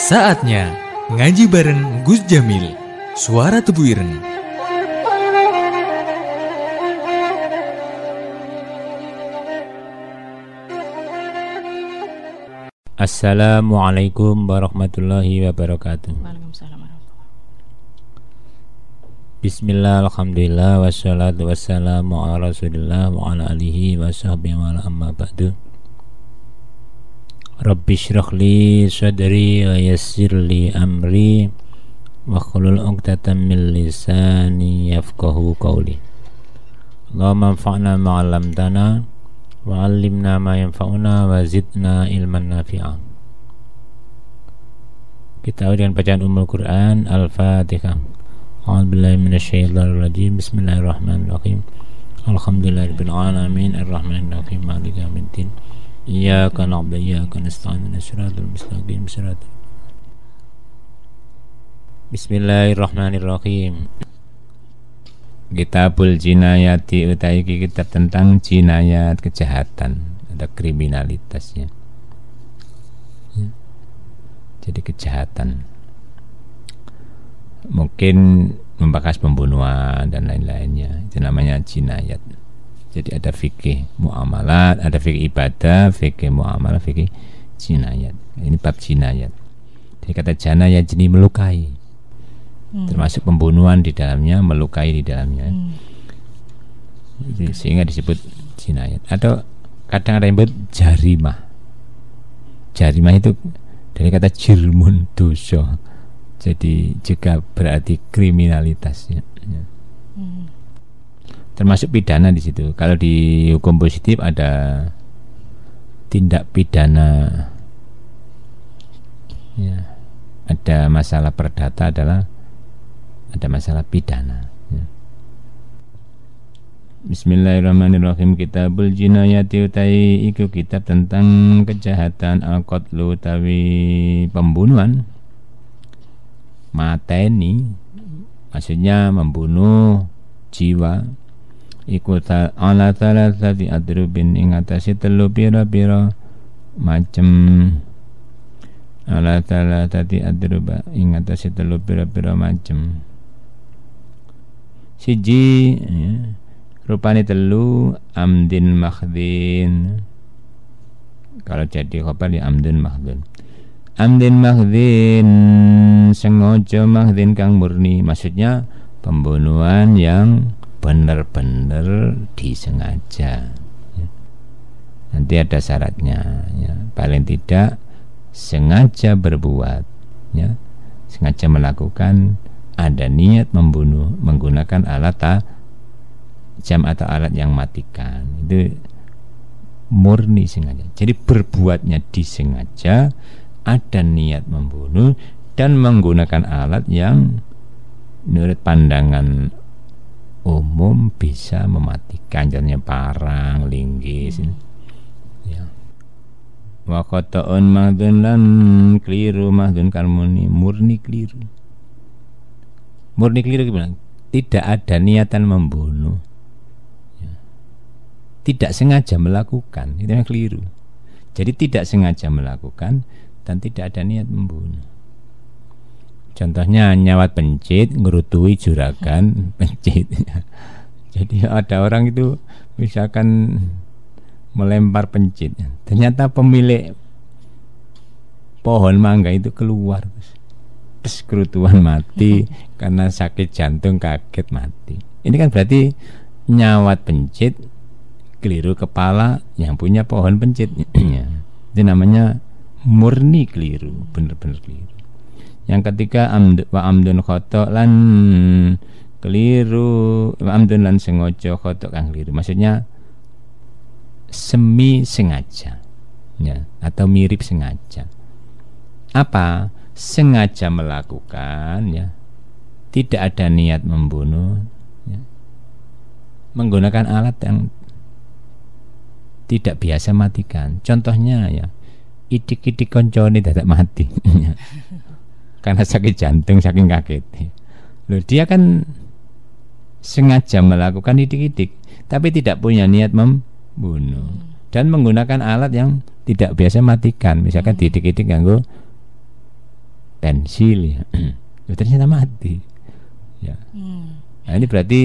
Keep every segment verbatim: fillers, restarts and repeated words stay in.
Saatnya ngaji bareng Gus Jamil, Suara Tebu Ireng. Assalamualaikum warahmatullahi wabarakatuh. Waalaikumsalam warahmatullahi wabarakatuh. Bismillah, alhamdulillah, wassalatu wassalamu ala rasulillah wa ala alihi wa sahbihi wa ala amma ba'du. Rabbi syrah li sadri wa yassir li amri wa khulul uqdatan min lisani yafqahu qawli. Allahumma anfa'na ma'alamtana wa 'allimna ma yanfa'una wa zidna ilman nafi'a. Kita awali dengan bacaan Ummul Quran Al-Fatihah. A'udzubillahi minasyaitonir rajim. Bismillahirrahmanirrahim. Alhamdulillahirabbil alamin arrahmanirrahim maliki yaumiddin. Iyyaka na'budu wa iyyaka nasta'in ihdinas siratal mustaqim siratal. Bismillahirrahmanirrahim. Kitabul Jinayati utawi kitab tentang jinayat, kejahatan atau kriminalitasnya. Ya. Jadi kejahatan. Mungkin membahas pembunuhan dan lain-lainnya. Itu namanya jinayat. Jadi ada fikih muamalat, ada fikih ibadah, fikih muamalah, fikih jinayat. Ini bab jinayat. Jadi kata jinayat jadi melukai. Hmm. Termasuk pembunuhan di dalamnya, melukai di dalamnya. Hmm. Jadi, sehingga disebut jinayat. Atau kadang ada yang disebut jarimah. Jarimah itu dari kata jirmun, dosa. Jadi juga berarti kriminalitasnya. Hmm. Termasuk pidana di situ. Kalau di hukum positif ada tindak pidana. Ya. Ada masalah perdata adalah ada masalah pidana. Ya. Bismillahirrahmanirrahim. Kitabul Jinayati utai iku kitab tentang kejahatan al-qatlu utawi pembunuhan. Mateni maksudnya membunuh jiwa. Iku ta ala thalathati adrubin ing atase telu pira-pira macem ala thalathati adruba ing atase telu pira-pira macem. Siji ya, rupane telu amdin makhdin. Kalau jadi khabar ya amdin makhdin. Amdin makhdin sengaja makhdin kang murni, maksudnya pembunuhan yang benar-benar disengaja. Ya. Nanti ada syaratnya. Ya. Paling tidak sengaja berbuat, ya. Sengaja melakukan, ada niat membunuh menggunakan alat tajam atau alat yang matikan. Itu murni sengaja. Jadi berbuatnya disengaja, ada niat membunuh dan menggunakan alat yang menurut pandangan umum bisa mematikan, contohnya parang, linggis. Hmm. Ya. Wa qata'un mahdun lan keliru mahdun kalmuni, murni keliru. Murni keliru gimana? Tidak ada niatan membunuh. Ya. Tidak sengaja melakukan, itu yang keliru. Jadi tidak sengaja melakukan dan tidak ada niat membunuh. Contohnya nyawat pencit, ngerutui juragan pencit. Jadi ada orang itu misalkan melempar pencit, ternyata pemilik pohon mangga itu keluar, terus kerutuan mati karena sakit jantung, kaget mati. Ini kan berarti nyawat pencit keliru kepala yang punya pohon pencit. Itu namanya murni keliru, benar-benar keliru. Yang ketiga amd, wa amdun khotok lan keliru, wa amdun lan sengaja khotok kang keliru. Maksudnya semi sengaja, ya, atau mirip sengaja. Apa? Sengaja melakukan, ya, tidak ada niat membunuh, ya, menggunakan alat yang tidak biasa matikan. Contohnya ya, idik-idik koncone dadak mati. Karena sakit jantung, saking kaget. Loh, dia kan sengaja melakukan idik-idik, tapi tidak punya niat membunuh dan menggunakan alat yang tidak biasa matikan. Misalkan diidik-idik nganggo pensil ya. Ya ternyata mati ya. Nah, ini berarti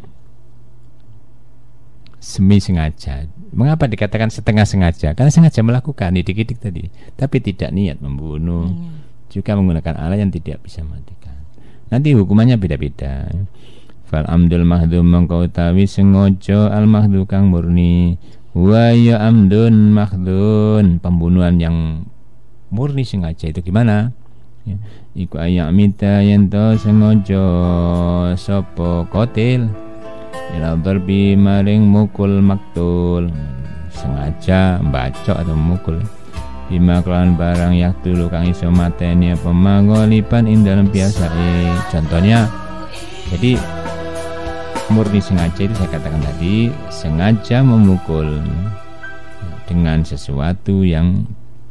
semi sengaja. Mengapa dikatakan setengah sengaja? Karena sengaja melakukan didik-didik tadi, tapi tidak niat membunuh, hmm. juga menggunakan alat yang tidak bisa matikan. Nanti hukumannya beda-beda. Fal amdul mahdum mengkau tawi sengojo al mahdu kang murni, wa ya amdun mahdun, pembunuhan yang murni sengaja itu gimana? Ya, iku ayak minta yento sengojo sopo kotil ila darbi maring mukul maktul, sengaja mbacok atau mukul bima kelawan barang yak dulu kang iso mateni apa mangolipan ing dalam biasa eh. Contohnya, jadi murni sengaja itu saya katakan tadi, sengaja memukul dengan sesuatu yang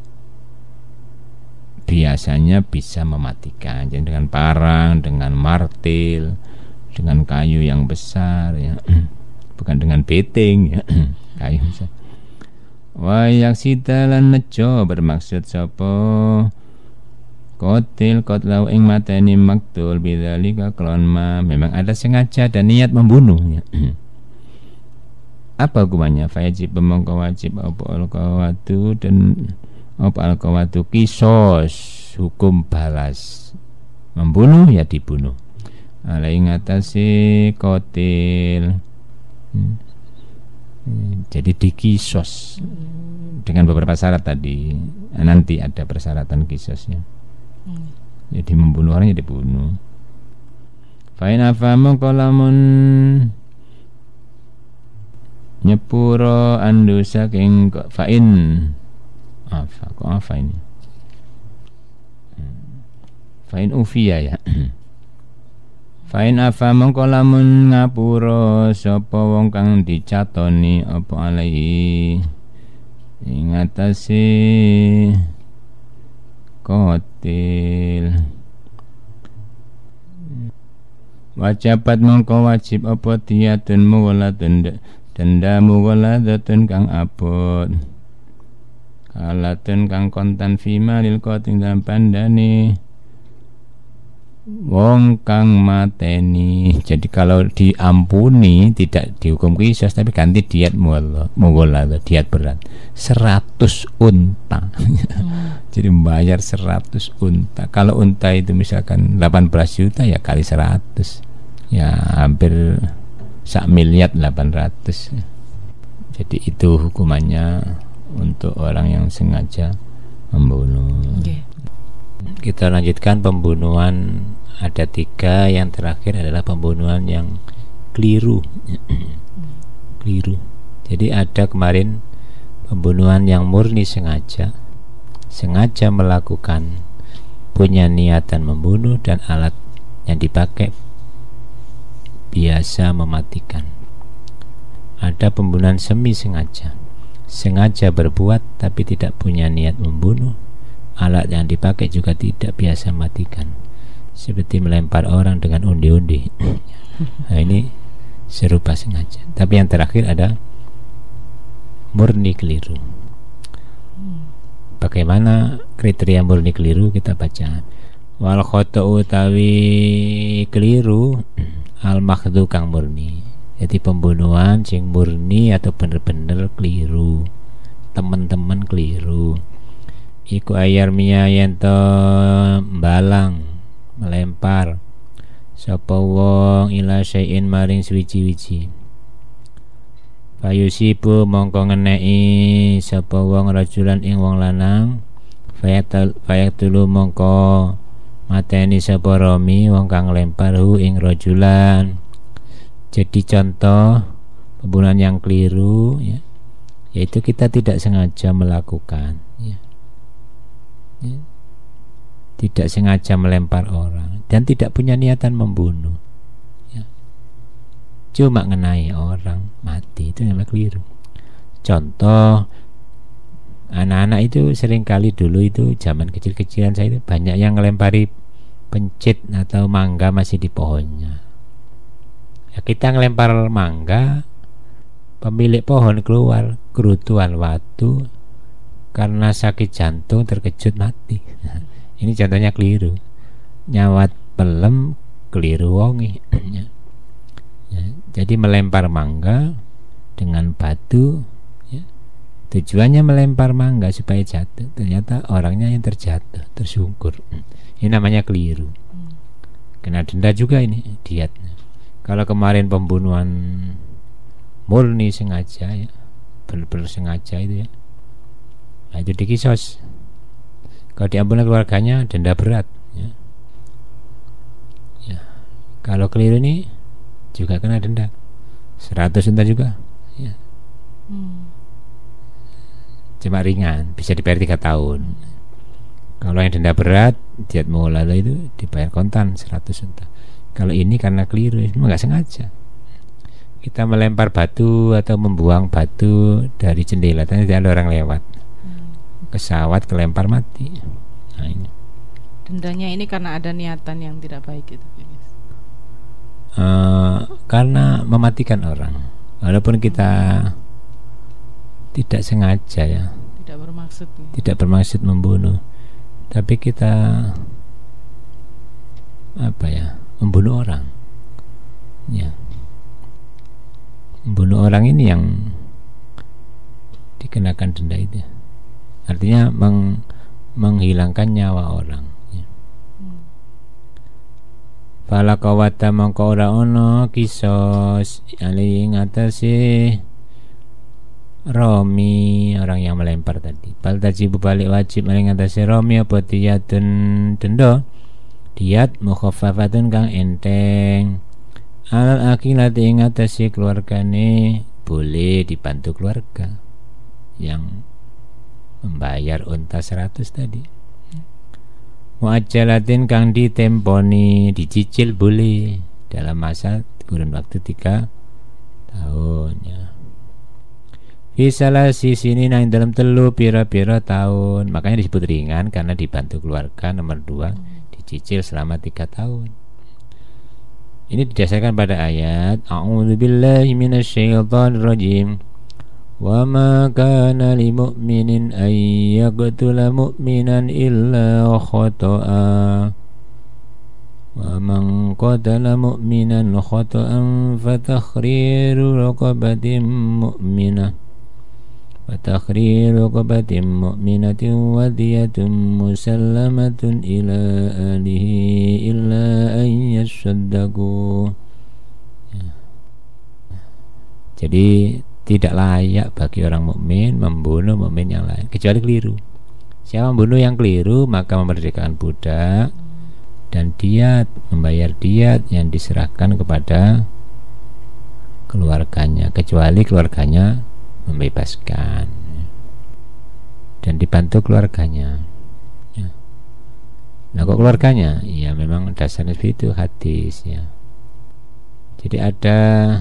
biasanya bisa mematikan, jadi dengan parang, dengan martil, dengan kayu yang besar ya, bukan dengan beting ya, kayu besar. Wa yaksitalan nejo bermaksud sapa kotil kotlau ing mateni maktul bidzalika kelon ma, memang ada sengaja dan niat membunuh ya. Apa hukumannya? Fayajib mongko wajib apa alqawatu dan apa alqawatu kisos, hukum balas, membunuh ya dibunuh alai ngatasi kotil. hmm. Jadi dikisos dengan beberapa syarat tadi. Nanti ada persyaratan kisosnya. hmm. Jadi membunuh orang ya dibunuh. Fa'in afamu kolamun nyepuro andu saking fa'in afa, kok afa ini fa'in ufiya ya. Fa'in afa mongko lamun ngapura sapa wong kang dicatoni apa alai ing atase kotil, wajibat mongko wajib apa diyatun muwalatun denda muwaladatun kang abot alatun kang kontan fima lil koting dalam pandane wong kang mateni. Jadi kalau diampuni tidak dihukum kisos tapi ganti diat mughalla, diat berat seratus unta. hmm. Jadi membayar seratus unta. Kalau unta itu misalkan delapan belas juta ya kali seratus ya hampir sak miliar delapan ratus. Jadi itu hukumannya untuk orang yang sengaja membunuh. okay. Kita lanjutkan pembunuhan. Ada tiga, yang terakhir adalah pembunuhan yang keliru. Keliru. Jadi ada kemarin pembunuhan yang murni sengaja, sengaja melakukan, punya niatan membunuh dan alat yang dipakai biasa mematikan. Ada pembunuhan semi sengaja, sengaja berbuat tapi tidak punya niat membunuh, alat yang dipakai juga tidak biasa matikan, seperti melempar orang dengan undi-undi. Nah, ini serupa sengaja. Tapi yang terakhir ada murni keliru. Bagaimana kriteria murni keliru? Kita baca. Wal khota'u utawi keliru al makhdhu kang murni. Jadi pembunuhan sing murni atau bener-bener keliru, teman-teman keliru. Iku ayar miya yento balang, melempar sapa wong ila syai'in maring suwiji-wiji, fayusibu mongko ngeneki sapa wong rajulan ing wong lanang, fayaktulu mongko mateni sapa romi wong kang lempar hu ing rajulan. Jadi contoh pembunuhan yang keliru ya, yaitu kita tidak sengaja melakukan ya. Ya. Tidak sengaja melempar orang dan tidak punya niatan membunuh ya. Cuma ngenai orang mati, itu namanya keliru. Contoh, anak-anak itu seringkali dulu itu zaman kecil-kecilan saya itu banyak yang ngelempari pencit atau mangga masih di pohonnya ya. Kita ngelempar mangga, pemilik pohon keluar kerutuan watu karena sakit jantung terkejut mati. Ini contohnya keliru. Nyawat pelem keliru wongi. Ya. Ya, jadi melempar mangga dengan batu, ya, tujuannya melempar mangga supaya jatuh. Ternyata orangnya yang terjatuh, tersungkur. Ini namanya keliru. Kena denda juga ini diatnya. Kalau kemarin pembunuhan murni sengaja, ya, benar-benar sengaja itu ya, nah itu dikisos. Kalau diampuni keluarganya denda berat, ya. Ya. Kalau keliru ini juga kena denda seratus unta juga, ya. Hmm. Cuma ringan, bisa dibayar tiga tahun. Kalau yang denda berat, diat mulala itu dibayar kontan seratus unta. Kalau ini karena keliru, memang nggak sengaja. Kita melempar batu atau membuang batu dari jendela, ternyata ada orang lewat, pesawat kelempar mati. Nah, ini dendanya ini karena ada niatan yang tidak baik itu. Uh, karena mematikan orang, walaupun kita tidak sengaja ya, tidak bermaksud, ya. Tidak bermaksud membunuh, tapi kita apa ya, membunuh orang, ya, membunuh orang ini yang dikenakan denda itu. Artinya meng, menghilangkan nyawa orang, ya. Fala kawata mangko ora ono kisos ali ngatasi Romi, orang yang melempar tadi. Bal tajibu balik wajib ali ngatasi Romi apa diyatun denda. Diat mukhaffafatun kang enteng. Alal akilati ngatasi keluargane, boleh dibantu keluarga yang membayar unta seratus tadi. Muajjalatin kang ditemponi, dicicil boleh dalam masa kurun waktu tiga tahun, ya. Bisalah sini nang dalam telu pira-pira tahun. Makanya disebut ringan karena dibantu keluarga. Nomor dua, dicicil selama tiga tahun. Ini didasarkan pada ayat A'udzubillahi minasyaitonirrajim. Wa ma kana lil mu'minin ay yaqtula mu'minan illa khata'a wa man qatala mu'minan khata'an fa takhriru raqabatin mu'minah wa takhriru raqabatin mu'minatin wa diyatun musallamatun ila alihi illa an yasaddaqu. Jadi tidak layak bagi orang mukmin membunuh mukmin yang lain kecuali keliru. Siapa membunuh yang keliru maka memerdekakan budak dan diat, membayar diat yang diserahkan kepada keluarganya, kecuali keluarganya membebaskan dan dibantu keluarganya. Ya. Nah, kok keluarganya? Ya memang dasarnya itu hadis, ya. Jadi ada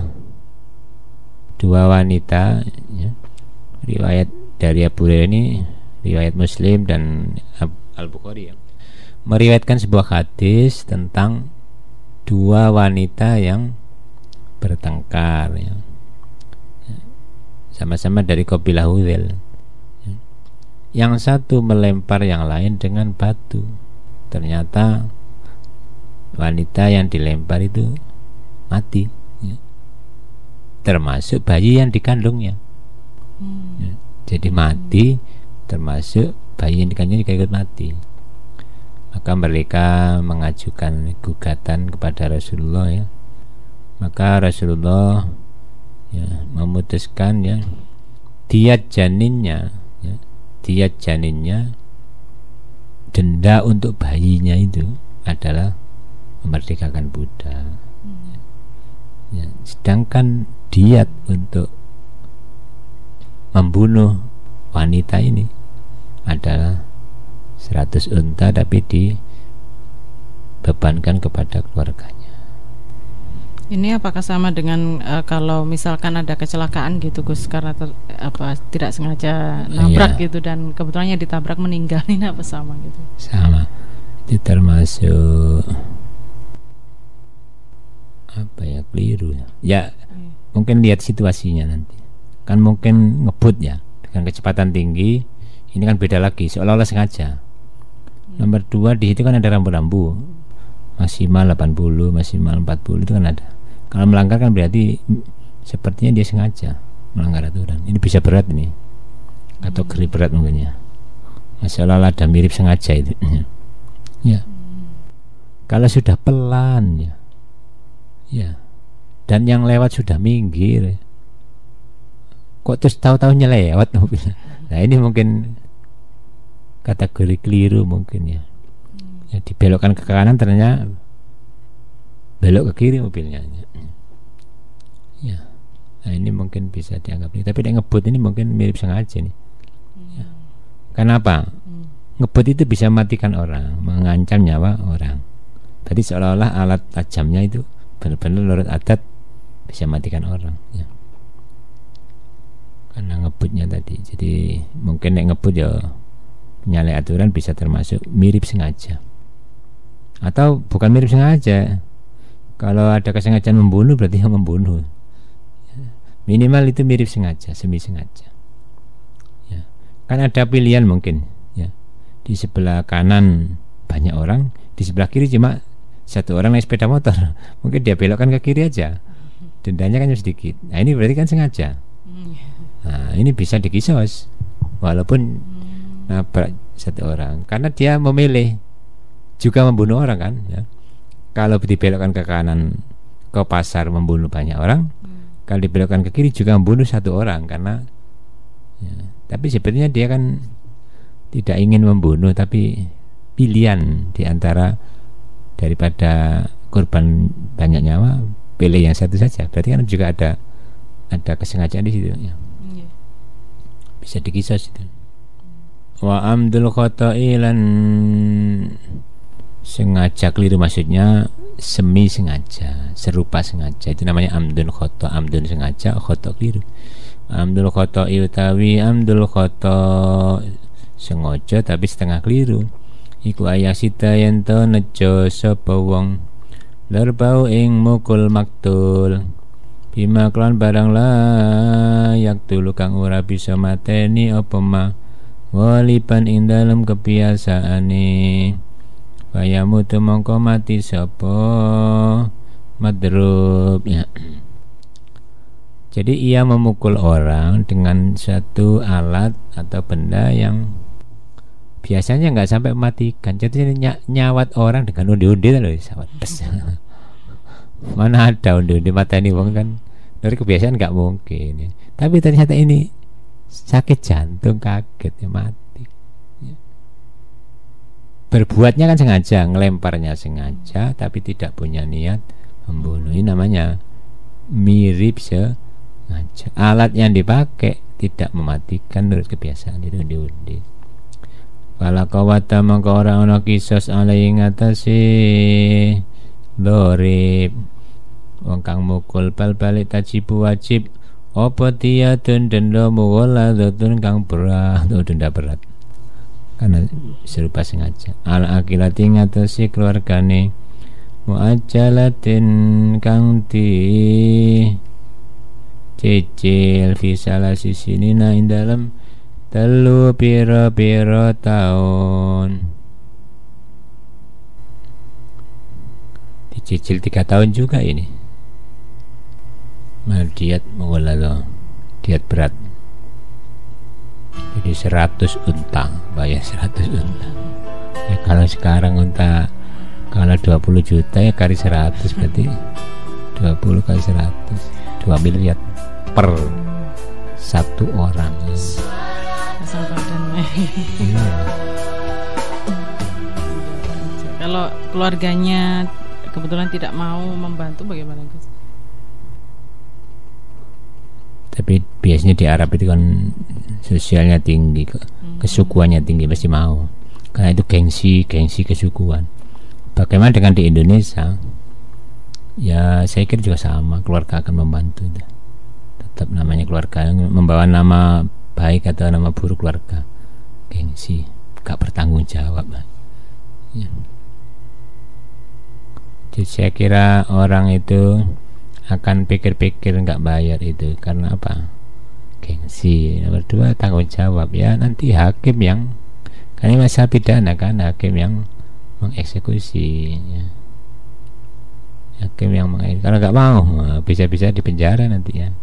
dua wanita, ya, riwayat dari Abu Hurairah ini, riwayat Muslim dan Al-Bukhari, ya, meriwayatkan sebuah hadis tentang dua wanita yang bertengkar, ya, sama-sama dari kabilah Hudzail, ya. Yang satu melempar yang lain dengan batu. Ternyata wanita yang dilempar itu mati, ya, termasuk bayi yang dikandungnya. hmm. Ya, jadi mati, termasuk bayi yang dikandungnya juga ikut mati. Maka mereka mengajukan gugatan kepada Rasulullah, ya. Maka Rasulullah, ya, memutuskan, ya, diat janinnya, ya, diat janinnya, denda untuk bayinya itu adalah memerdekakan budak. hmm. Ya, sedangkan diat untuk membunuh wanita ini adalah seratus unta, tapi dibebankan kepada keluarganya. Ini apakah sama dengan uh, kalau misalkan ada kecelakaan gitu, Gus, karena ter, apa tidak sengaja nabrak, iya, gitu, dan kebetulannya ditabrak meninggal, ini apa sama gitu? Sama. Itu termasuk apa ya, keliru ya. Ya, hmm. mungkin lihat situasinya nanti. Kan mungkin ngebut, ya, dengan kecepatan tinggi. Ini kan beda lagi, seolah-olah sengaja. Nomor dua, di situ kan ada rambu-rambu maksimal delapan puluh, maksimal empat puluh, itu kan ada. Kalau melanggar kan berarti sepertinya dia sengaja melanggar aturan. Ini bisa berat ini, kategori berat mungkin ya. Masalah ada mirip sengaja itu. Ya. Kalau sudah pelan ya, ya, dan yang lewat sudah minggir, kok terus tahu-tahu nyelewat mobilnya. Nah ini mungkin kategori keliru mungkin ya. Ya dibelokkan ke kanan ternyata belok ke kiri mobilnya. Ya. Nah ini mungkin bisa dianggap ini. Tapi dia ngebut ini mungkin mirip sengaja nih. Ya. Kenapa? Ngebut itu bisa matikan orang, mengancam nyawa orang. Tadi seolah-olah alat tajamnya itu benar-benar menurut adat bisa matikan orang. Ya. Karena ngebutnya tadi. Jadi mungkin nek ngebut ya menyalahi aturan bisa termasuk mirip sengaja. Atau bukan mirip sengaja. Kalau ada kesengajaan membunuh berarti yang membunuh. Minimal itu mirip sengaja, semi sengaja. Ya. Kan ada pilihan mungkin. Ya. Di sebelah kanan banyak orang, di sebelah kiri cuma satu orang naik sepeda motor. Mungkin dia belokkan ke kiri aja. Dendanya kan sedikit. Nah ini berarti kan sengaja. Nah ini bisa dikisos walaupun nabrak satu orang, karena dia memilih juga membunuh orang kan ya. Kalau dibelokkan ke kanan ke pasar membunuh banyak orang, hmm. kalau dibelokkan ke kiri juga membunuh satu orang karena ya. Tapi sebenarnya dia kan tidak ingin membunuh, tapi pilihan diantara daripada korban banyak nyawa, pilih yang satu saja. Berarti kan juga ada ada kesengajaan di situ ya. Hmm. Bisa dikisos itu. Wa amdul khoto'i lan sengaja keliru, maksudnya semi sengaja, serupa sengaja, itu namanya amdun khoto. Amdun sengaja, khoto keliru. Amdul khoto'i utawi amdul khoto sengaja tapi setengah keliru. Iku ayasita yento nejo sapa wong larbau ing mukul maktul bima klan barang layak tulu kang ora bisa mateni apa ma walipan ing dalam kebiasaane bayamu tu mongko mati sapa madrub ya. Jadi ia memukul orang dengan satu alat atau benda yang biasanya nggak sampai mematikan. Jadi ny- nyawat orang dengan undi-undi loh, sawat pes. Mana ada undi-undi mateni wong kan dari kebiasaan nggak mungkin ya. Tapi ternyata ini sakit jantung, kaget ya, mati ya. Berbuatnya kan sengaja, ngelemparnya sengaja tapi tidak punya niat membunuh. Ini namanya mirip sengaja. Alat yang dipakai tidak mematikan menurut kebiasaan, itu undi-undi. Fala kawata mangka ora ana kisos alai ngatasi lorib wong kang mukul bal balik tajibu wajib apa tiadun denda muwala dotun kang berat atau denda berat karena serupa sengaja. Al akilati ngatasi keluargane muajalatin kang di cicil fisala sisinina ing dalam telu piro-piro tahun, dicicil tiga tahun juga ini. Mal diet mengolalo diet berat. Jadi seratus unta, bayar seratus unta. Ya kalau sekarang unta kalau dua puluh juta ya kali seratus berarti dua puluh kali seratus, dua miliar per satu orang ya. Asal badannya. Iya. Kalau keluarganya kebetulan tidak mau membantu bagaimana Gus? Tapi biasanya di Arab itu kan sosialnya tinggi, kesukuannya tinggi, pasti mau. Karena itu gengsi, gengsi kesukuan. Bagaimana dengan di Indonesia? Ya saya kira juga sama, keluarga akan membantu. Tetap namanya keluarga, membawa nama baik atau nama buruk keluarga, gengsi, gak bertanggung jawab ya. Jadi saya kira orang itu akan pikir-pikir gak bayar itu karena apa? Gengsi. Nomor dua tanggung jawab ya, nanti hakim yang Karena masalah pidana kan hakim yang mengeksekusi ya. Hakim yang mengeksekusi. Kalau nggak mau bisa-bisa dipenjara nanti ya.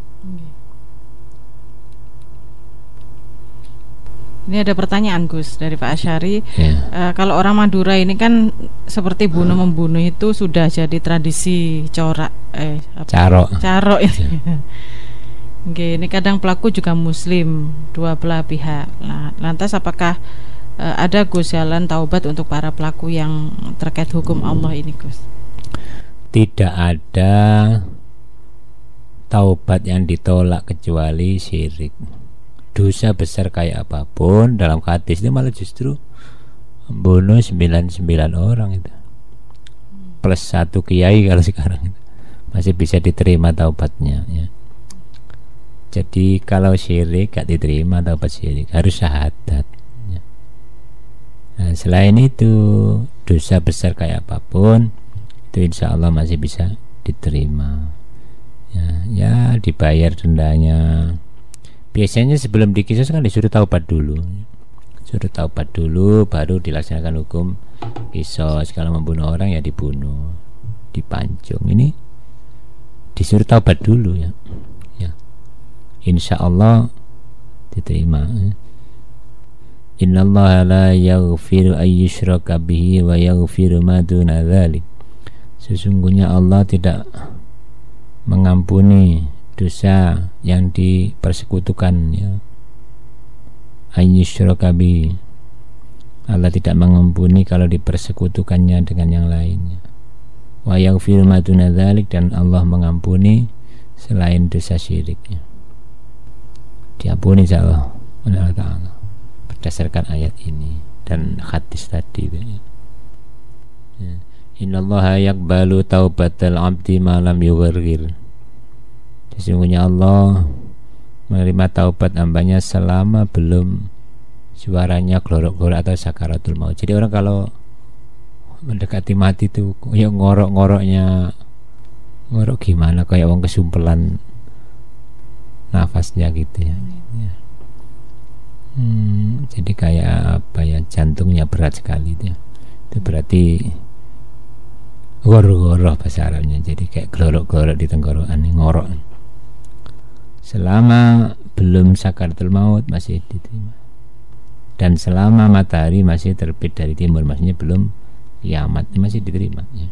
Ini ada pertanyaan Gus dari Pak Asyari. Ya. Uh, kalau orang Madura ini kan seperti bunuh membunuh itu sudah jadi tradisi corak, eh, apa? Caro. Caro itu. Ya. Oke, ini kadang pelaku juga Muslim, dua belah pihak. Nah, lantas apakah uh, ada Gus jalan taubat untuk para pelaku yang terkait hukum Allah ini, Gus? Tidak ada taubat yang ditolak kecuali syirik. Dosa besar kayak apapun dalam hadis itu malah justru membunuh sembilan puluh sembilan orang itu plus satu kiai kalau sekarang itu masih bisa diterima taubatnya ya. Jadi kalau syirik gak diterima taubat syirik, harus syahadat ya. Nah, selain itu dosa besar kayak apapun itu insya Allah masih bisa diterima ya, ya dibayar dendanya. Biasanya sebelum dikisos kan disuruh taubat dulu, suruh taubat dulu baru dilaksanakan hukum kisos. Kalau membunuh orang ya dibunuh, dipancung. Ini disuruh taubat dulu ya, ya. Insya Allah diterima. Innallaha la yaghfiru ayyushraka bihi wa yaghfiru ma duna dzalik. Sesungguhnya Allah tidak mengampuni dosa yang dipersekutukan ya. Ayyushraka bihi, Allah tidak mengampuni kalau dipersekutukannya dengan yang lainnya. Wa yaghfiru ma duna dzalik, dan Allah mengampuni selain dosa syiriknya. Diampuni insyaallah Allah Ta'ala berdasarkan ayat ini dan hadis tadi itu ya. Ya. Innallaha yaqbalu taubatal abdi ma lam yughargir. Sesungguhnya Allah menerima taubat hambanya selama belum suaranya glorok-glorok atau sakaratul maut. Jadi orang kalau mendekati mati itu ya ngorok-ngoroknya, ngorok gimana, kayak orang kesumpelan nafasnya gitu ya. Hmm, jadi kayak apa ya, jantungnya berat sekali itu ya. Itu berarti goro-goro bahasa Arabnya. Jadi kayak glorok-glorok di tenggorokan, ngorok. Selama belum sakaratul maut masih diterima, dan selama matahari masih terbit dari timur, maksudnya belum kiamat, masih diterima ya.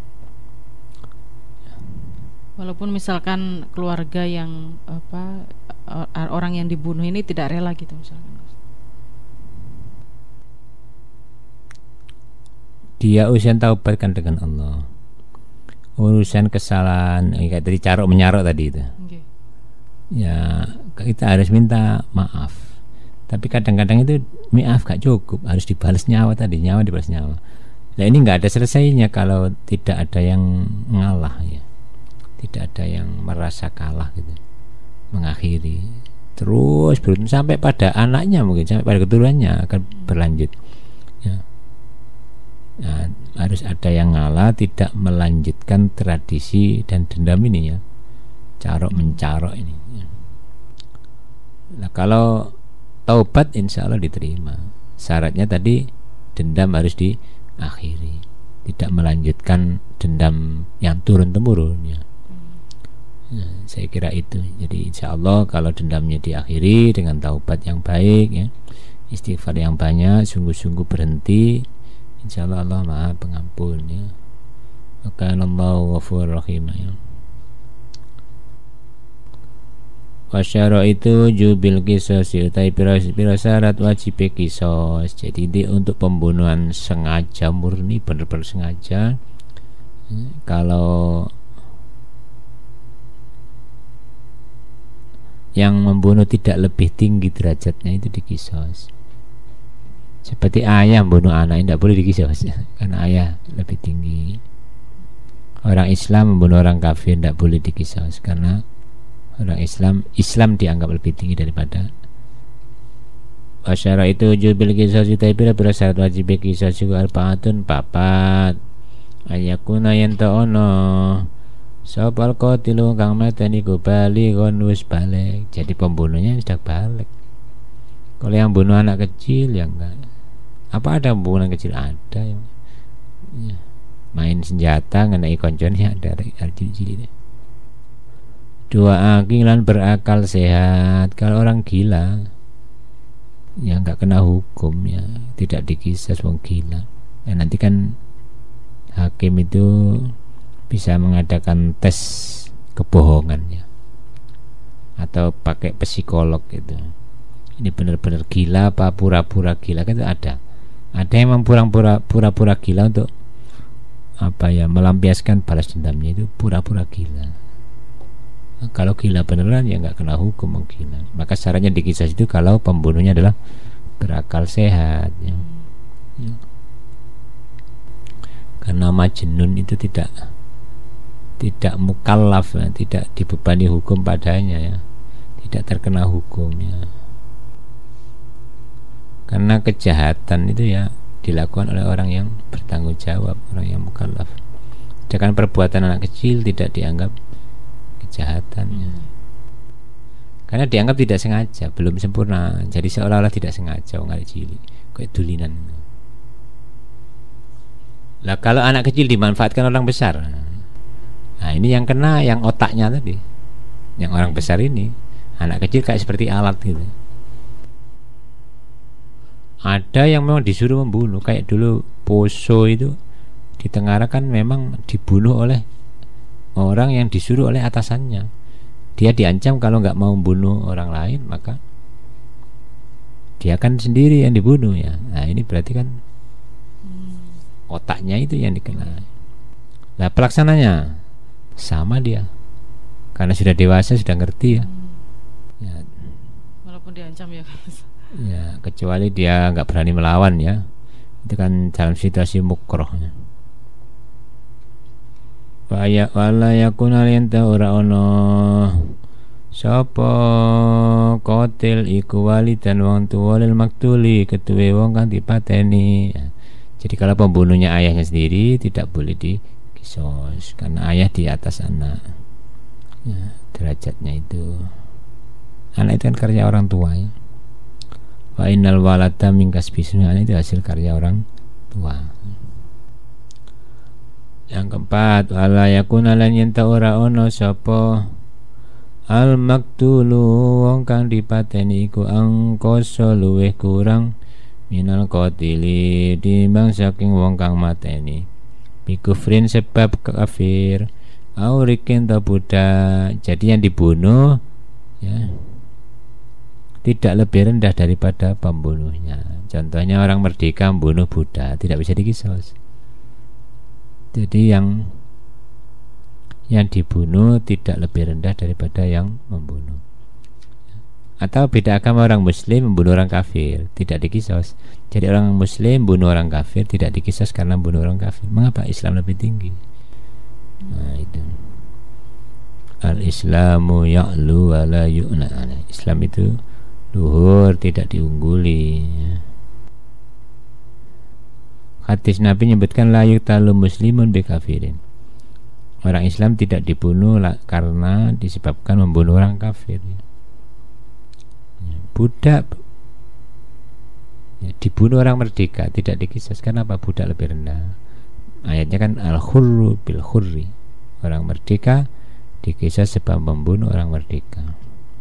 Walaupun misalkan keluarga yang apa orang yang dibunuh ini tidak rela gitu misalkan, dia urusan taubat kan dengan Allah. Urusan kesalahan kayak tadi carok menyarok tadi itu. Okay. Ya kita harus minta maaf. Tapi kadang-kadang itu maaf gak cukup, harus dibalas nyawa tadi, nyawa dibalas nyawa. Nah ini nggak ada selesainya kalau tidak ada yang ngalah ya, tidak ada yang merasa kalah gitu, mengakhiri terus beruntung sampai pada anaknya, mungkin sampai pada keturunannya akan berlanjut ya. Nah, harus ada yang ngalah, tidak melanjutkan tradisi dan dendam ini ya, carok mencarok ini ya. Nah kalau taubat insya Allah diterima. Syaratnya tadi dendam harus diakhiri, tidak melanjutkan dendam yang turun temurun ya. Nah, saya kira itu. Jadi insya Allah kalau dendamnya diakhiri dengan taubat yang baik ya, istighfar yang banyak, sungguh-sungguh berhenti, insya Allah Allah Maha Pengampun ya. Maka Allah Ghafurur Rahim ya. Wasyara itu jubil kisos, utai pira-pira syarat wajib kisos. Jadi ini untuk pembunuhan sengaja murni, benar-benar sengaja. Kalau yang membunuh tidak lebih tinggi derajatnya itu dikisos. Seperti ayah membunuh anak, tidak boleh dikisos karena ayah lebih tinggi. Orang Islam membunuh orang kafir tidak boleh dikisos karena orang Islam Islam dianggap lebih tinggi daripada. Wasyara itu jubil kisos, utai pira-pira syarat wajib kisos juga arbaatun papat. Ayakuna yen ta'ono sopal qatilu kang mateni ku bali kon wis balik. Jadi pembunuhnya sudah balik. Kalau yang bunuh anak kecil ya enggak, Apa ada pembunuhan kecil? Ada yang ya, main senjata ngenai konconnya ada cilik-cilik. Dua aking lan berakal sehat. Kalau orang gila ya nggak kena hukum ya, tidak dikisas wong gila. Ya, nanti kan hakim itu bisa mengadakan tes kebohongan ya, atau pakai psikolog gitu. Ini benar-benar gila apa pura-pura gila kan itu ada. Ada yang memang pura-pura pura-pura gila untuk apa ya, melampiaskan balas dendamnya, itu pura-pura gila. Nah, kalau gila beneran ya nggak kena hukum gila. Maka caranya dikisah itu kalau pembunuhnya adalah berakal sehat ya. Ya. Karena majnun itu tidak tidak mukallaf ya, tidak dibebani hukum padanya ya, tidak terkena hukumnya. Karena kejahatan itu ya dilakukan oleh orang yang bertanggung jawab, orang yang mukallaf. Sedangkan perbuatan anak kecil tidak dianggap kejahatannya, karena dianggap tidak sengaja, belum sempurna. Jadi seolah-olah tidak sengaja, orang cilik kayak dulinan. Lah kalau anak kecil dimanfaatkan orang besar, nah ini yang kena yang otaknya tadi, yang orang besar ini. Anak kecil kayak seperti alat gitu. Ada yang memang disuruh membunuh, kayak dulu Poso itu di Tengara kan memang dibunuh oleh orang yang disuruh oleh atasannya. Dia diancam kalau nggak mau membunuh orang lain maka dia kan sendiri yang dibunuh ya. Nah ini berarti kan otaknya itu yang dikenal. Nah pelaksananya sama dia, karena sudah dewasa, sudah ngerti ya. Ya. Walaupun diancam ya. Ya, kecuali dia nggak berani melawan ya, itu kan dalam situasi mukroh ya. Waya wala yakuna lenta ora ono sapa kotil iku walidan wong tuwa lil maktuli, ketuwe wong kang dipateni ya. Jadi kalau pembunuhnya ayahnya sendiri tidak boleh dikisos karena ayah di atas anak ya, derajatnya itu. Anak itu kan karya orang tua ya. Wa innal walada min kasbi, itu hasil karya orang tua. Yang keempat, wala yakuna lan yen ta ora ono sapa al maktulu wong kang dipateni iku angkasa luwih kurang minal qatili timbang saking wong kang mateni bikufrin sebab kafir aurikin ta budak. Jadi yang dibunuh ya tidak lebih rendah daripada pembunuhnya. Contohnya orang merdeka membunuh budak, tidak bisa dikisos. Jadi yang yang dibunuh tidak lebih rendah daripada yang membunuh. Atau beda agama, orang muslim membunuh orang kafir, tidak dikisos. Jadi orang muslim membunuh orang kafir tidak dikisos karena membunuh orang kafir. Mengapa Islam lebih tinggi? Nah itu. Al-Islamu ya'lu wa la yu'na. Islam itu luhur, tidak diungguli. Hadis Nabi menyebutkan la yuqtalu muslimun bi kafirin. Orang Islam tidak dibunuh karena disebabkan membunuh orang kafir. Budak ya, dibunuh orang merdeka tidak dikisos. Kenapa? Budak lebih rendah. Ayatnya kan al-khurru bil khurri. Orang merdeka dikisos sebab membunuh orang merdeka.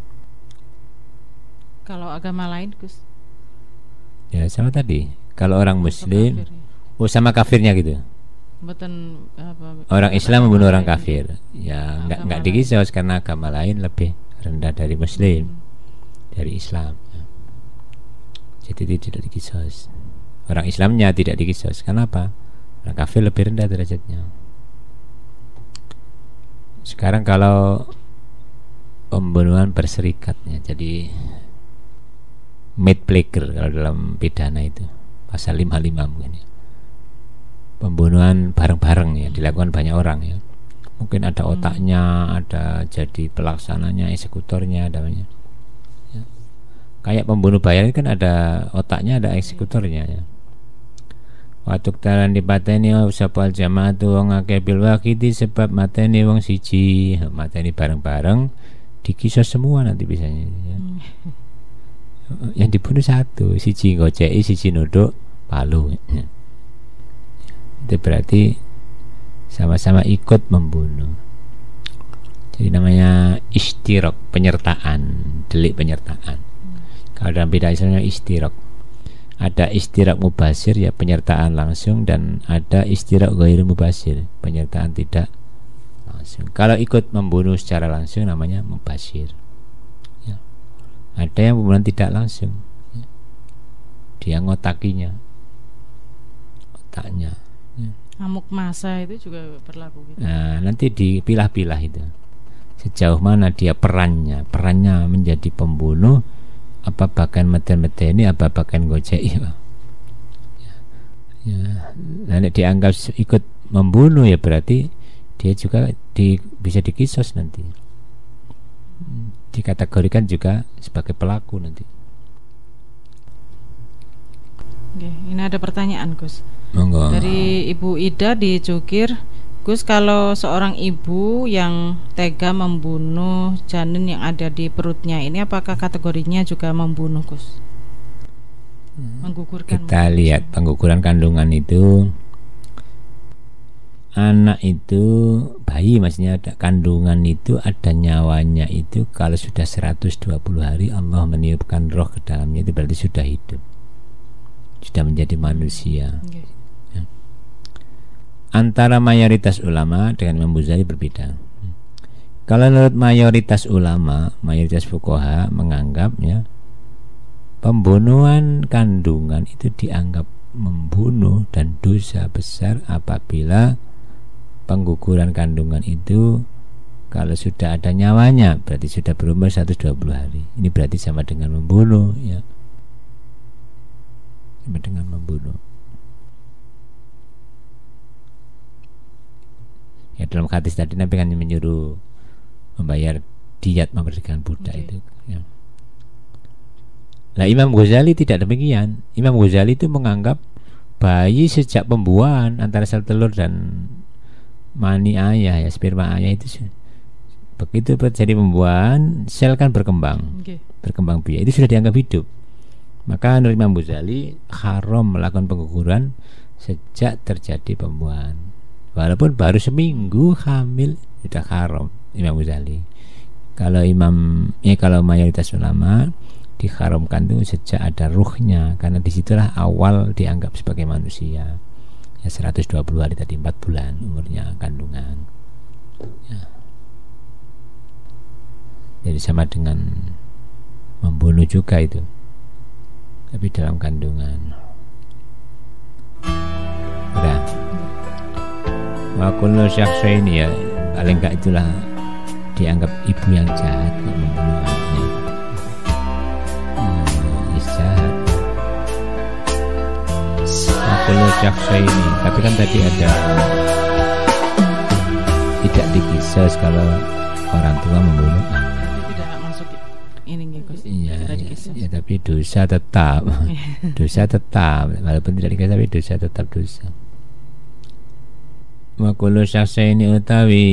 Kalau agama lain, Gus? Ya sama tadi. Kalau orang muslim, kafir, ya. Oh sama kafirnya gitu. Beten, apa, Orang Islam membunuh orang kafir, ya nah, nggak nggak dikisos karena agama lain lebih rendah dari muslim, hmm. dari Islam. Jadi tidak dikisos. Orang Islamnya tidak dikisos. Kenapa? Orang kafir lebih rendah derajatnya. Sekarang kalau pembunuhan berserikatnya, jadi matchmaker kalau dalam pidana itu pasal lima puluh lima mungkin ya. Pembunuhan bareng-bareng ya, dilakukan banyak orang ya. Mungkin ada otaknya, ada jadi pelaksananya, eksekutornya, adanya. Ya. Kayak pembunuh bayaran kan ada otaknya, ada eksekutornya ya. Watuk talan dipateni sapal jamaah tu wong akeh bil waqiti sebab mateni wong siji, mateni bareng-bareng dikisos semua nanti bisanya ya. Yang dibunuh satu, siji ngoceki, siji nuduk palu ya. Itu berarti sama-sama ikut membunuh. Jadi namanya istirak, penyertaan, delik penyertaan. Kalau dalam bidang Islamnya istirak. Ada istirak mubasir ya penyertaan langsung, dan ada istirak ghairu mubasir, penyertaan tidak langsung. Kalau ikut membunuh secara langsung namanya mubasir. Ya. Ada yang pembunuhan tidak langsung. Ya. Dia ngotakinya, otaknya. Ya. Amuk masa itu juga berlaku gitu. Nah, nanti dipilah-pilah itu. Sejauh mana dia perannya, perannya menjadi pembunuh, apa bahkan meten-meten ini, apa bahkan gojek ya. Ya, nanti dianggap ikut membunuh ya berarti dia juga di, bisa dikisos nanti, dikategorikan juga sebagai pelaku nanti. Oke, ini ada pertanyaan Gus. Monggo. Dari Ibu Ida di Cukir. Gus, kalau seorang ibu yang tega membunuh janin yang ada di perutnya ini, apakah kategorinya juga membunuh, Gus? Menggugurkan. Kita lihat pengguguran kandungan itu, anak itu, bayi maksudnya, ada kandungan itu ada nyawanya itu kalau sudah seratus dua puluh hari Allah meniupkan roh ke dalamnya, itu berarti sudah hidup, sudah menjadi manusia. Okay. Antara mayoritas ulama dengan Imam Ghazali berbeda. Kalau menurut mayoritas ulama, mayoritas fuqaha menganggapnya pembunuhan kandungan itu dianggap membunuh dan dosa besar apabila pengguguran kandungan itu kalau sudah ada nyawanya, berarti sudah berumur seratus dua puluh hari. Ini berarti sama dengan membunuh, ya. Sama dengan membunuh. Ya, dalam hadis tadi Nabi kan menyuruh membayar diyat memerdekakan budak. Okay. Itu ya. Nah, Imam Ghazali tidak demikian. Imam Ghazali itu menganggap bayi sejak pembuahan antara sel telur dan mani ayah, ya sperma ayah itu, begitu terjadi pembuahan, sel kan berkembang. Okay. Berkembang biak itu sudah dianggap hidup. Maka menurut Imam Ghazali haram melakukan pengguguran sejak terjadi pembuahan. Walaupun baru seminggu hamil sudah haram Imam Ghazali. Kalau imam, ya kalau mayoritas ulama diharamkan itu sejak ada ruhnya, karena disitulah awal dianggap sebagai manusia. Ya seratus dua puluh hari tadi, empat bulan umurnya kandungan. Ya. Jadi sama dengan membunuh juga itu, tapi dalam kandungan. Udah. Wa kullu syakhsaini, ya paling enggak itulah dianggap ibu yang jahat membunuh anaknya. Hmm, jahat. Wa kullu syakhsaini, tapi kan tadi ada tidak dikisos kalau orang tua membunuh anak. Tidak masuk ini Gus. Iya, ya, tapi dosa tetap. Dosa tetap walaupun tidak dikisos, tapi dosa tetap dosa. Wa kullu syakhsaini utawi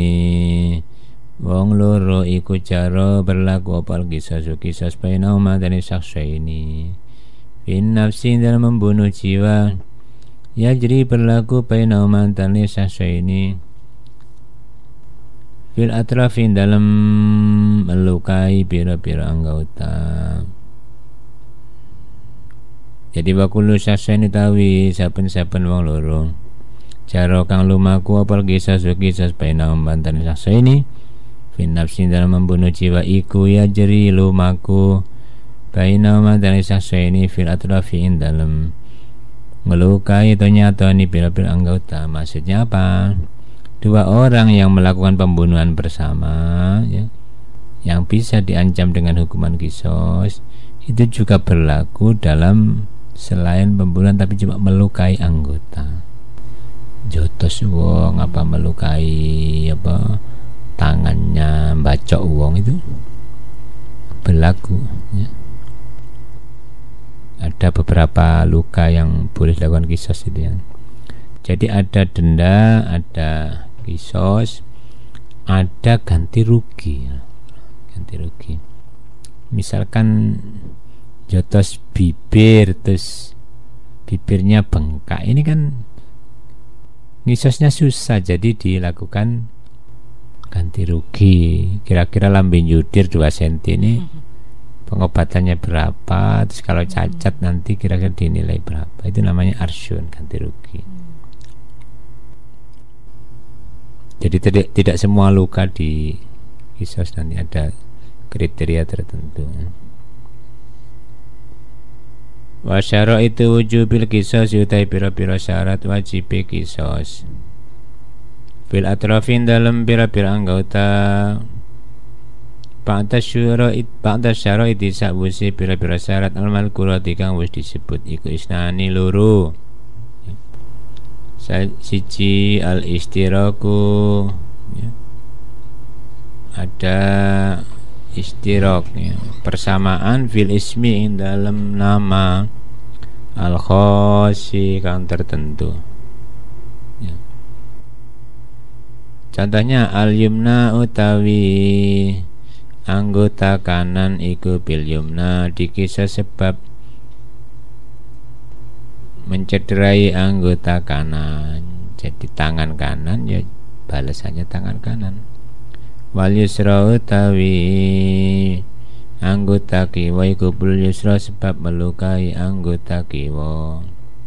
wong loro iku cara berlaku opal kisah kisah bainahuma dari syakhsaini fin nafsi dalam membunuh jiwa, ya jadi berlaku bainahuma dari syakhsaini fil atrafin dalam melukai pira-pira anggota. Jadi wa kullu syakhsaini tawi saben-saben wong loro cara kang lumaku apal kisah kisah bainahum bantan saksa ini fin nafsi dalam membunuh jiwa iku, ya jeri lumaku bainahum bantan saksa ini fil atrafin dalam melukai atau nyatani pira-pira anggota. Maksudnya apa? Dua orang yang melakukan pembunuhan bersama, ya, yang bisa diancam dengan hukuman kisos, itu juga berlaku dalam selain pembunuhan tapi cuma melukai anggota. Jotos wong apa melukai apa tangannya, bacok wong, itu berlaku, ya. Ada beberapa luka yang boleh dilakukan kisos itu, ya. Jadi ada denda, ada kisos, ada ganti rugi, ya. Ganti rugi. Misalkan jotos bibir terus bibirnya bengkak, ini kan ngisosnya susah, jadi dilakukan ganti rugi. Kira-kira lambe nyudir dua senti ini pengobatannya berapa, terus kalau cacat nanti kira-kira dinilai berapa, itu namanya arsyun, ganti rugi. Jadi tidak, tidak semua luka di kisos nanti ada kriteria tertentu. Wa syaraitu wujubil kisos yutai pira-pira syarat wajib kisos fil atrafin dalam pira-pira anggota Ba'da syara'id ba'da syara'id sabusi pira-pira syarat al-mal kurati kang wis disebut iku isnani loro. Siji al-istiraku, ya. Ada istirak, ya. Persamaan fil ismi ing dalam nama al-khosi kang tertentu, ya. Contohnya al-yumna utawi anggota kanan iku bil yumna dikisah sebab mencederai anggota kanan, jadi tangan kanan ya balasannya tangan kanan. Wal yusra utawi anggota kiwa iku bil yusra sebab melukai anggota kiwa.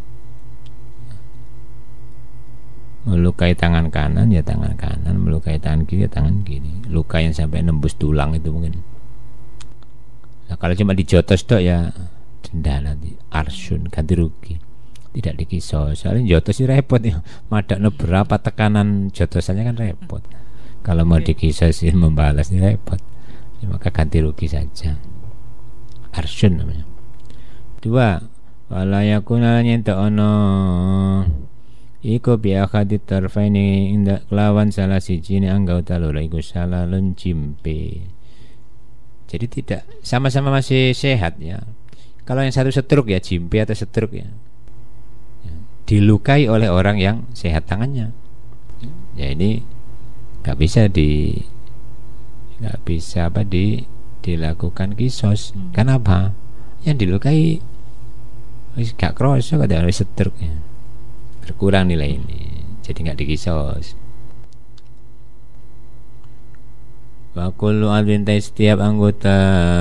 Melukai tangan kanan ya tangan kanan, melukai tangan kiri ya tangan kiri. Luka yang sampai nembus tulang itu mungkin. Nah, kalau cuma dijotos tok ya denda nanti, arsyun, ganti rugi, tidak dikisos. Soalnya jotos sih repot ya, madakno berapa tekanan jotosannya kan repot. Kalau mau dikisos sih membalas ini repot, ya, maka ganti rugi saja, arsyun namanya. Dua, walayakuna nyenta ono iku biakadi tarfaini indak lawan salah siji ni anggota loro iku salah lencimpe. Jadi tidak sama-sama masih sehat ya. Kalau yang satu stroke ya jimpe atau stroke ya, ya dilukai oleh orang yang sehat tangannya. Ya ini nggak bisa di nggak bisa apa di dilakukan kisos. Hmm. Kenapa? Yang dilukai wis gak kroso kada wis stroke ya. Berkurang nilai ini, jadi nggak dikisos. Wa kullu adin setiap anggota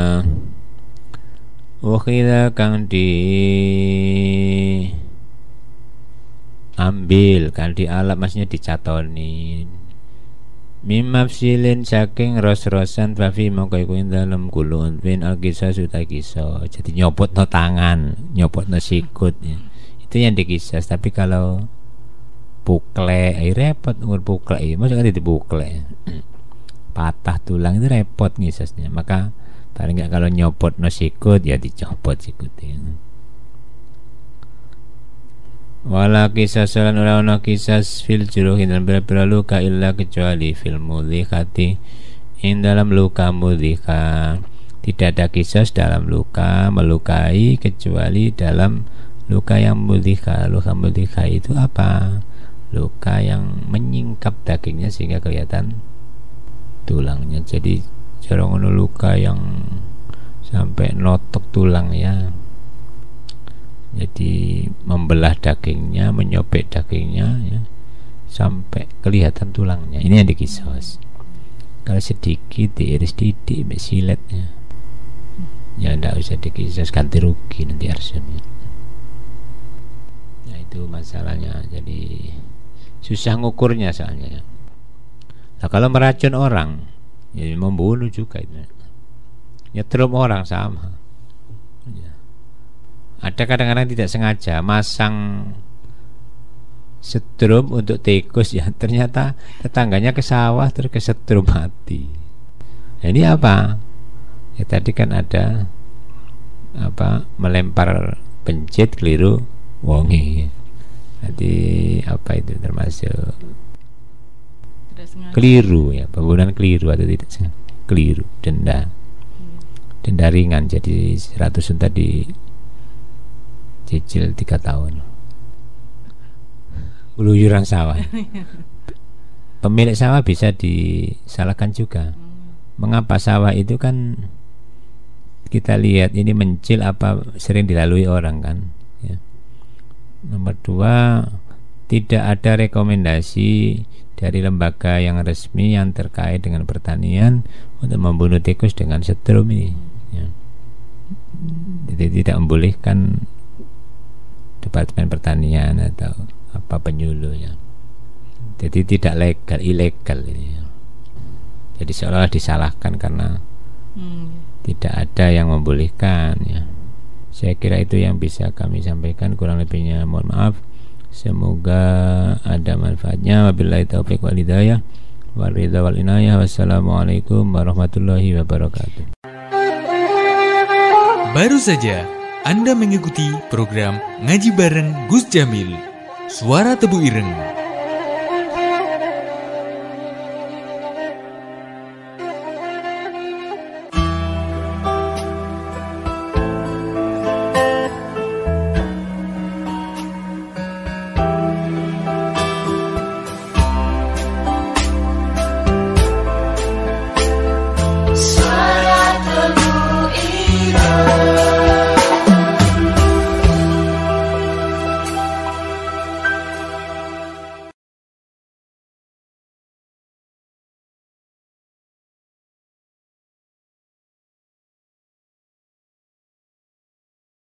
ukhidha kang di ambil kan di alat, maksudnya dicatoni mimafsilin saking ros-rosan fafi mongko iku dalam kulun bin al-kisah suta kisah, jadi nyopot no tangan, nyopot no sikut ya. Itu yang dikisas. Tapi kalau pukle eh, repot umur pukle eh, maksudnya di pukle patah tulang itu repot ngisasnya. Maka paling nggak kalau nyopot no sikut ya dicopot sikutnya. Wala kisas lan ora ono kisas fil juruhi dan berapa luka illa kecuali fil mudhikhati in dalam luka mudhikha. Tidak ada kisas dalam luka melukai kecuali dalam luka yang mudhikha. Luka mudhikha itu apa? Luka yang menyingkap dagingnya sehingga kelihatan tulangnya. Jadi jarang ada luka yang sampai notok tulang ya. Jadi membelah dagingnya, menyopek dagingnya ya, sampai kelihatan tulangnya. Ini yang dikisos. Kalau sedikit diiris titik siletnya ya tidak usah dikisos, ganti rugi nanti arsyunnya. Itu masalahnya, jadi susah ngukurnya soalnya. Nah kalau meracun orang ya membunuh juga itu. Nyetrum orang sama ya. Ada kadang-kadang tidak sengaja masang setrum untuk tikus ya, ternyata tetangganya ke sawah terus kesetrum mati. Nah, ini apa ya, tadi kan ada apa melempar pencit keliru wongi. Nanti apa itu termasuk keliru ya, pembunuhan keliru atau tidak sengaja, keliru, denda denda ringan, jadi seratus unta di cicil tiga tahun. Keluyuran sawah. Pemilik sawah bisa disalahkan juga. Mengapa sawah itu kan kita lihat ini mencil apa sering dilalui orang kan ya. Nomor dua, tidak ada rekomendasi dari lembaga yang resmi yang terkait dengan pertanian untuk membunuh tikus dengan setrum ini, ya. Jadi tidak membolehkan Departemen Pertanian atau apa penyuluh, ya. Jadi tidak legal, ilegal ini, ya. Jadi seolah disalahkan karena hmm. tidak ada yang membolehkan, ya. Saya kira itu yang bisa kami sampaikan, kurang lebihnya mohon maaf. Semoga ada manfaatnya. Wabillahi taufiq wal hidayah wal ridha wal inayah. Wassalamualaikum warahmatullahi wabarakatuh. Baru saja Anda mengikuti program Ngaji Bareng Gus Jamil, Suara Tebu Ireng.